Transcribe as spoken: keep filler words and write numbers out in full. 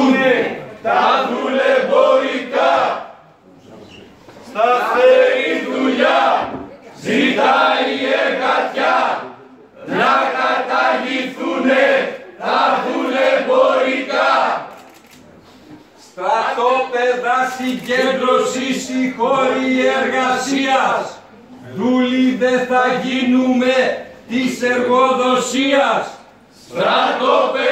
σταθμοθετηθούνε τα δουλεμπορικά. Σταθερή δουλειά ζητάει η εργατιά, να καταργηθούνε τα δουλεμπορικά. Στρατόπεδα συγκέντρωσης οι χώροι εργασίας, δούλοι δεν θα γίνουμε της εργοδοσίας. Στρατόπεδα